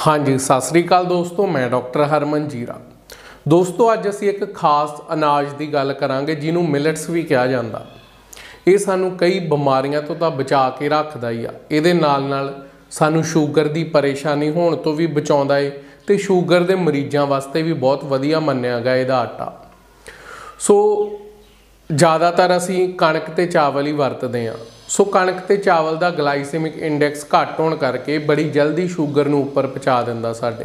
हाँ जी, सत श्री अकाल दोस्तों, मैं डॉक्टर हरमन जीरा। दोस्तों अज असी एक खास अनाज की गल करांगे जिन्होंने मिलट्स भी कहा जाता। ये सानू कई बीमारियों तो बचा के रखता ही आ। ये सानू शूगर की परेशानी होने तो भी बचाता है तो शूगर के मरीजों वास्ते भी बहुत वधिया मन्निया गया यदा आटा। सो ज़्यादातर असी कणक ते चावल ही वरतते हैं। सो कणक ते चावल का ग्लाइसेमिक इंडेक्स घट होने करके बड़ी जल्दी शूगर नूं उपर पहुँचा दिंदा साडे।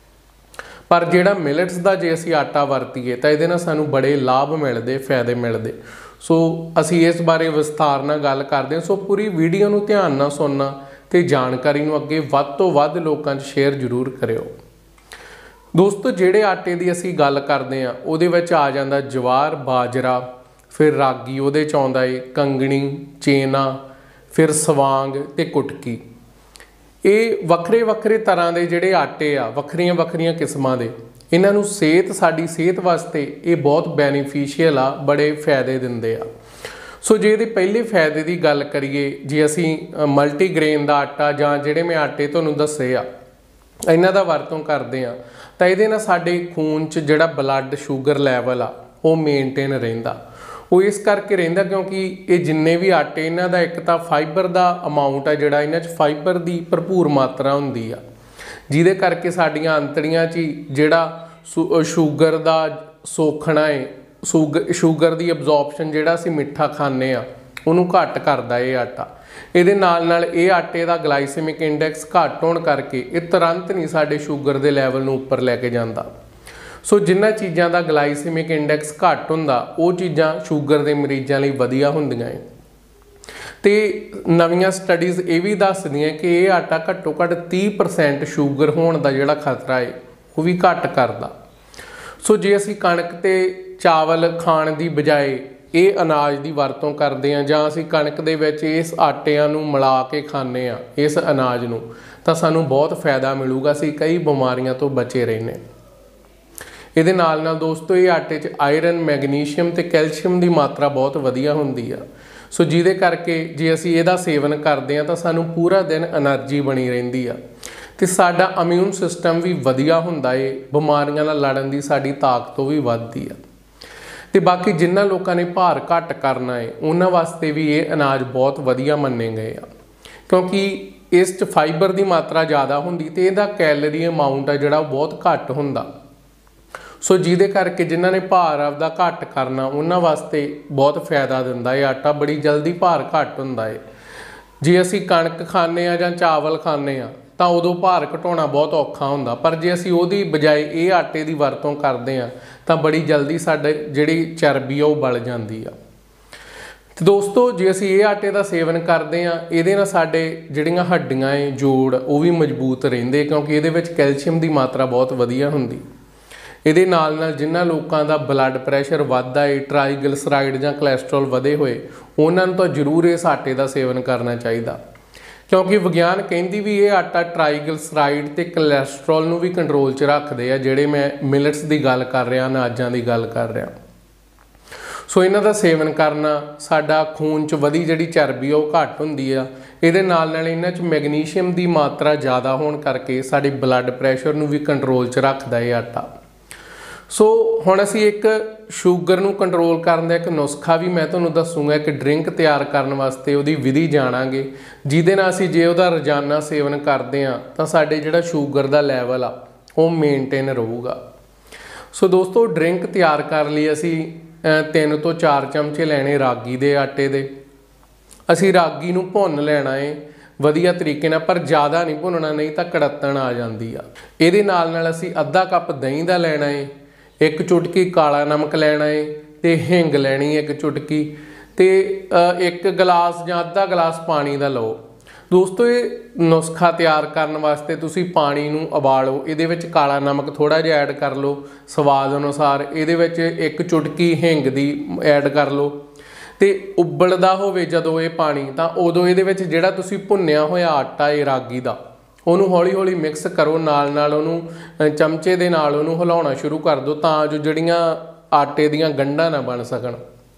पर जिहड़ा मिलट्स का जे असी आटा वरतीए तो ये सानू बड़े लाभ मिलते, फायदे मिलते। सो असी इस बारे विस्तार नाल गल करते हैं। सो पूरी वीडियो नूं ध्यान नाल सुनना ते जानकारी नूं अगे वध तों वध लोकां 'च शेयर जरूर करियो। दोस्तों जिहड़े आटे की असी गल करते हैं उहदे विच आ जांदा जवार, बाजरा, फिर रागी, उहदे च आउंदा है कंगणी, चेना, फिर सवांग ते कुटकी। ये वक्रे वक्रे तरह के जिहड़े आटे आ, वक्रियां वक्रियां किस्मां दे, इन्हां नूं साडी सेहत वास्ते ये बहुत बेनीफिशियल आ, बड़े फायदे दिंदे आ। सो जे इहदे पहले फायदे की गल करिए, जे असी मल्टीग्रेन का आटा जां जिहड़े मैं आटे तुहानूं दस्से आ इन्हां दा वरतों करदे आ तां इहदे नाल साडे खून च जिहड़ा ब्लड शुगर लैवल आ वो मेनटेन रहिंदा। वो इस करके रहिंदा क्योंकि ये जिन्ने भी आटे इन्हां दा एक तां फाइबर का अमाउंट है जिहड़ा इन्हां च फाइबर की भरपूर मात्रा हुंदी आ, जिहदे करके साडियां अंतड़ियां च जिहड़ा शूगर का सोखना है, शूगर की अबजॉर्प्शन जिहड़ा असीं मिठा खाने आ उहनूं घट करदा ये आटा। इहदे नाल ये आटे का ग्लाइसेमिक इंडेक्स घट होने करके ये तुरंत नहीं साडे शूगर के लैवल नूं उपर लैके जांदा। सो जिन्हां चीज़ों का ग्लाइसेमिक इंडेक्स घट हुंदा वो चीज़ां शूगर के मरीजों लई वधिया हुंदियां है। ते नवीं स्टडीज़ ये भी दसदियां कि ये आटा घट्टो घट्ट 30% शूगर होने का जिहड़ा खतरा है वो भी घट करदा। सो जे असी कणक ते चावल खाण की बजाय ये अनाज की वरतों करते हैं जां असी कणक दे विच इस आटिਆਂ नूं मिला के खाने आ इस अनाज नूं तां सानू बहुत फायदा मिलूगा। असी कई बीमारियों तो बचे रहने। ਇਹਦੇ ਨਾਲ दोस्तों ये आटे 'ਚ आयरन, मैगनीशियम ते कैल्शियम की मात्रा बहुत वधिया हुंदी आ। सो जिहदे करके जे असी इहदा सेवन करते हैं तो सानू पूरा दिन एनर्जी बनी रहिंदी आ ते साडा इम्यून सिस्टम भी वधिया हुंदा है, बीमारियां नाल लड़न की साडी ताकत भी वधदी आ। ते बाकी जिन्हां लोकां ने भार घट करना है उन्हां वास्ते भी ये अनाज बहुत वधिया मन्ने गए आ क्योंकि इस च फाइबर की मात्रा ज़्यादा हुंदी ते इहदा कैलोरी अमाउंट है जिहड़ा बहुत घट हुंदा। सो जिहदे करके जिन्हां ने भार आपदा घट करना उन्हां वास्ते बहुत फायदा दिंदा है आटा, बड़ी जल्दी भार घट हुंदा है। जे असी कणक खाने आ जां चावल खाने आ तां उदों भार घटाउणा बहुत औखा हुंदा, पर जे असी उहदी बजाय ये आटे की वरतों करते हैं तां बड़ी जल्दी साडे जिहड़ी चरबी आ बल जांदी आ। ते दोस्तों जे असी ये आटे का सेवन करते हैं इहदे नाल साडे जिहड़ियां हड्डियां है, जोड़ वो भी मजबूत रहिंदे क्योंकि इहदे विच कैल्शियम की मात्रा बहुत वधिया हुंदी। ਇਹਦੇ ਨਾਲ ਜਿਨ੍ਹਾਂ ਲੋਕਾਂ ਦਾ ਬਲੱਡ ਪ੍ਰੈਸ਼ਰ ਵੱਧਦਾ ਹੈ, ਟ੍ਰਾਈਗਲਿਸਰਾਈਡ ਜਾਂ ਕੋਲੈਸਟਰੋਲ ਵਧੇ ਹੋਏ, ਉਹਨਾਂ ਨੂੰ ਤਾਂ ਜ਼ਰੂਰ ਇਸ ਆਟੇ ਦਾ ਸੇਵਨ ਕਰਨਾ ਚਾਹੀਦਾ ਕਿਉਂਕਿ ਵਿਗਿਆਨ ਕਹਿੰਦੀ ਵੀ ਇਹ ਆਟਾ ਟ੍ਰਾਈਗਲਿਸਰਾਈਡ ਤੇ ਕੋਲੈਸਟਰੋਲ ਨੂੰ ਵੀ ਕੰਟਰੋਲ 'ਚ ਰੱਖਦੇ ਆ। ਜਿਹੜੇ ਮੈਂ ਮਿਲਟਸ ਦੀ ਗੱਲ ਕਰ ਰਿਹਾ, ਅਨਾਜਾਂ ਦੀ ਗੱਲ ਕਰ ਰਿਹਾ। ਸੋ ਇਹਨਾਂ ਦਾ ਸੇਵਨ ਕਰਨਾ ਸਾਡਾ ਖੂਨ 'ਚ ਵਧੀ ਜਿਹੜੀ ਚਰਬੀ ਉਹ ਘੱਟ ਹੁੰਦੀ ਆ। ਇਹਦੇ ਨਾਲ ਇਹਨਾਂ 'ਚ ਮੈਗਨੀਸ਼ੀਅਮ ਦੀ ਮਾਤਰਾ ਜ਼ਿਆਦਾ ਹੋਣ ਕਰਕੇ ਸਾਡੇ ਬਲੱਡ ਪ੍ਰੈਸ਼ਰ ਨੂੰ ਵੀ ਕੰਟਰੋਲ 'ਚ ਰੱਖਦਾ ਇਹ ਆਟਾ। सो हुण असी एक शूगर नूं कंट्रोल करन दा एक नुस्खा भी मैं तुहानूं दसूँगा, एक ड्रिंक तैयार करन वास्ते उहदी विधि जाणांगे जिहदे नाल असी जे उहदा रोजाना सेवन करते हैं तो साडे जिहड़ा शूगर का लैवल आ वो मेनटेन रहूगा। सो दोस्तों ड्रिंक तैयार कर लई असी 3 ਤੋਂ 4 चमचे लैणे रागी दे आटे दे। असी रागी नूं भुन्न लैणा है वधिया तरीके नाल, पर ज़्यादा नहीं भुनना नहीं तो कड़त्तण आ जाती आ। इहदे नाल असी अद्धा कप दही का लैणा है, एक चुटकी काला नमक लैना है तो हिंग लैनी एक चुटकी तो एक गिलास जां अद्धा गिलास पानी का लो। दोस्तों ये नुस्खा तैयार करने वास्ते तुसी पानी नूं उबालो, इहदे विच काला नमक थोड़ा जिहा ऐड कर लो स्वाद अनुसार, इहदे विच एक चुटकी हिंग दी ऐड कर लो तो उबलदा होवे जदों ये पानी तां उदों इहदे विच जिहड़ा तुसी भुन्निया होया आटा है रागी दा ਉਹਨੂੰ हौली हौली मिक्स करो, नाल ਉਹਨੂੰ चमचे ਦੇ ਨਾਲ ਉਹਨੂੰ ਹਿਲਾਉਣਾ शुरू कर दो तां जो ਜਿਹੜੀਆਂ आटे ਦੀਆਂ ਗੰਢਾਂ ना बन सकन।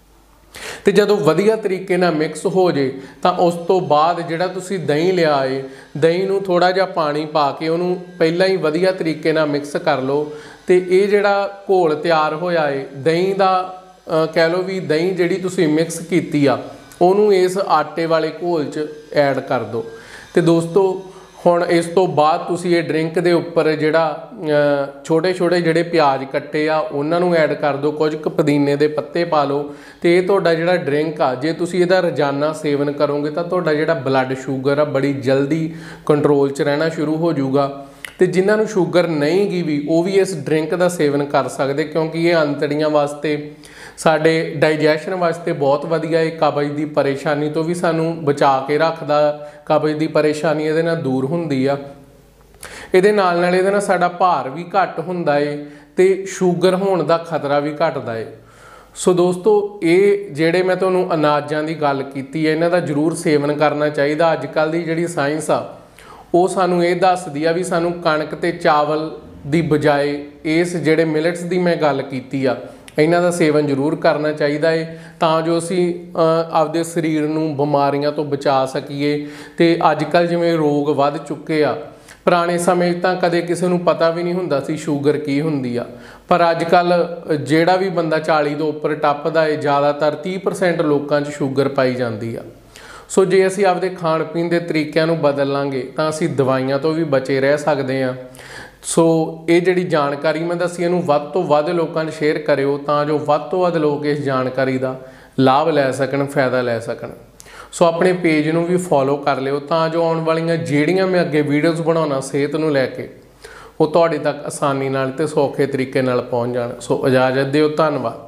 ਤੇ ਜਦੋਂ ਵਧੀਆ ਤਰੀਕੇ ਨਾਲ ਮਿਕਸ ਹੋ ਜੇ ਤਾਂ ਉਸ ਤੋਂ ਬਾਅਦ ਜਿਹੜਾ ਤੁਸੀਂ ਦਹੀਂ ਲਿਆ ਏ, ਦਹੀਂ ਨੂੰ ਥੋੜਾ ਜਿਹਾ ਪਾਣੀ ਪਾ ਕੇ ਉਹਨੂੰ ਪਹਿਲਾਂ ਹੀ ਵਧੀਆ ਤਰੀਕੇ ਨਾਲ ਮਿਕਸ ਕਰ ਲਓ। ਤੇ ਇਹ ਜਿਹੜਾ ਘੋਲ ਤਿਆਰ ਹੋਇਆ ਏ ਦਹੀਂ ਦਾ, ਕਹਿ ਲਓ ਵੀ ਦਹੀਂ ਜਿਹੜੀ ਤੁਸੀਂ ਮਿਕਸ ਕੀਤੀ ਆ ਉਹਨੂੰ ਇਸ ਆਟੇ ਵਾਲੇ ਘੋਲ 'ਚ ਐਡ ਕਰ ਦਿਓ। ਤੇ ਦੋਸਤੋ ਹੁਣ ਇਸ ਤੋਂ ਬਾਅਦ ਤੁਸੀਂ ਇਹ ਡਰਿੰਕ ਦੇ ਉੱਪਰ ਜਿਹੜਾ ਛੋਟੇ ਛੋਟੇ ਜਿਹੜੇ ਪਿਆਜ਼ ਕੱਟੇ ਆ ਉਹਨਾਂ ਨੂੰ ਐਡ ਕਰ ਦਿਓ, ਕੁਝ ਕੁ ਪੁਦੀਨੇ ਦੇ ਪੱਤੇ ਪਾ ਲਓ। ਤੇ ਇਹ ਤੁਹਾਡਾ ਜਿਹੜਾ ਡਰਿੰਕ ਆ, ਜੇ ਤੁਸੀਂ ਇਹਦਾ ਰੋਜ਼ਾਨਾ ਸੇਵਨ ਕਰੋਗੇ ਤਾਂ ਤੁਹਾਡਾ ਜਿਹੜਾ ਬਲੱਡ ਸ਼ੂਗਰ ਆ ਬੜੀ ਜਲਦੀ ਕੰਟਰੋਲ 'ਚ ਰਹਿਣਾ ਸ਼ੁਰੂ ਹੋ ਜਾਊਗਾ। ਤੇ ਜਿਨ੍ਹਾਂ ਨੂੰ ਸ਼ੂਗਰ ਨਹੀਂ ਗੀ ਵੀ ਉਹ ਵੀ ਇਸ ਡਰਿੰਕ ਦਾ ਸੇਵਨ ਕਰ ਸਕਦੇ, ਕਿਉਂਕਿ ਇਹ ਅੰਤੜੀਆਂ ਵਾਸਤੇ, ਸਾਡੇ ਡਾਈਜੈਸ਼ਨ ਵਾਸਤੇ ਬਹੁਤ ਵਧੀਆ ਹੈ। ਕਬਜ਼ ਦੀ ਪਰੇਸ਼ਾਨੀ ਤੋਂ ਵੀ ਸਾਨੂੰ ਬਚਾ ਕੇ ਰੱਖਦਾ, ਕਬਜ਼ ਦੀ ਪਰੇਸ਼ਾਨੀ ਇਹਦੇ ਨਾਲ ਦੂਰ ਹੁੰਦੀ ਆ। ਇਹਦੇ ਨਾਲ ਇਹਦੇ ਨਾਲ ਸਾਡਾ ਭਾਰ ਵੀ ਘੱਟ ਹੁੰਦਾ ਏ ਤੇ ਸ਼ੂਗਰ ਹੋਣ ਦਾ ਖਤਰਾ ਵੀ ਘਟਦਾ ਏ। ਸੋ ਦੋਸਤੋ ਇਹ ਜਿਹੜੇ ਮੈਂ ਤੁਹਾਨੂੰ ਅਨਾਜਾਂ ਦੀ ਗੱਲ ਕੀਤੀ ਹੈ ਇਹਨਾਂ ਦਾ ਜ਼ਰੂਰ ਸੇਵਨ ਕਰਨਾ ਚਾਹੀਦਾ। ਅੱਜ ਕੱਲ੍ਹ ਦੀ ਜਿਹੜੀ ਸਾਇੰਸ ਆ ਉਹ ਸਾਨੂੰ ਇਹ ਦੱਸਦੀ ਆ ਵੀ ਸਾਨੂੰ ਕਣਕ ਤੇ ਚਾਵਲ ਦੀ ਬਜਾਏ ਇਸ ਜਿਹੜੇ ਮਿਲਟਸ ਦੀ ਮੈਂ ਗੱਲ ਕੀਤੀ ਆ ਇਹਨਾਂ ਦਾ ਸੇਵਨ ਜ਼ਰੂਰ ਕਰਨਾ ਚਾਹੀਦਾ ਹੈ, ਤਾਂ ਜੋ ਅਸੀਂ ਆਪਦੇ ਸਰੀਰ ਨੂੰ ਬਿਮਾਰੀਆਂ ਤੋਂ ਬਚਾ ਸਕੀਏ। ਤੇ ਅੱਜ ਕੱਲ੍ਹ ਜਿਵੇਂ ਰੋਗ ਵੱਧ ਚੁੱਕੇ ਆ, ਪੁਰਾਣੇ ਸਮੇਂ 'ਚ ਤਾਂ ਕਦੇ ਕਿਸੇ ਨੂੰ ਪਤਾ ਵੀ ਨਹੀਂ ਹੁੰਦਾ ਸੀ ਸ਼ੂਗਰ ਕੀ ਹੁੰਦੀ ਆ, ਪਰ ਅੱਜ ਕੱਲ੍ਹ ਜਿਹੜਾ ਵੀ ਬੰਦਾ 40 ਤੋਂ ਉੱਪਰ ਟੱਪਦਾ ਹੈ ਜ਼ਿਆਦਾਤਰ 30% ਲੋਕਾਂ 'ਚ ਸ਼ੂਗਰ ਪਾਈ ਜਾਂਦੀ ਆ। ਸੋ ਜੇ ਅਸੀਂ ਆਪਦੇ ਖਾਣ ਪੀਣ ਦੇ ਤਰੀਕਿਆਂ ਨੂੰ ਬਦਲ ਲਾਂਗੇ ਤਾਂ ਅਸੀਂ ਦਵਾਈਆਂ ਤੋਂ ਵੀ ਬਚੇ ਰਹਿ ਸਕਦੇ ਹਾਂ। ਸੋ ਇਹ ਜਿਹੜੀ ਜਾਣਕਾਰੀ ਮੈਂ ਦੱਸੀ ਇਹਨੂੰ ਵੱਧ ਤੋਂ ਵੱਧ ਲੋਕਾਂ ਨੂੰ ਸ਼ੇਅਰ ਕਰਿਓ, ਤਾਂ ਜੋ ਵੱਧ ਤੋਂ ਵੱਧ ਲੋਕ ਇਸ ਜਾਣਕਾਰੀ ਦਾ ਲਾਭ ਲੈ ਸਕਣ, ਫਾਇਦਾ ਲੈ ਸਕਣ। ਸੋ ਆਪਣੇ ਪੇਜ ਨੂੰ ਵੀ ਫੋਲੋ ਕਰ ਲਿਓ, ਤਾਂ ਜੋ ਆਉਣ ਵਾਲੀਆਂ ਜਿਹੜੀਆਂ ਮੈਂ ਅੱਗੇ ਵੀਡੀਓਜ਼ ਬਣਾਉਣਾ ਸਿਹਤ ਨੂੰ ਲੈ ਕੇ ਉਹ ਤੁਹਾਡੇ ਤੱਕ ਆਸਾਨੀ ਨਾਲ ਤੇ ਸੌਖੇ ਤਰੀਕੇ ਨਾਲ ਪਹੁੰਚ ਜਾਣ। ਸੋ ਇਜਾਜ਼ਤ ਦਿਓ, ਧੰਨਵਾਦ।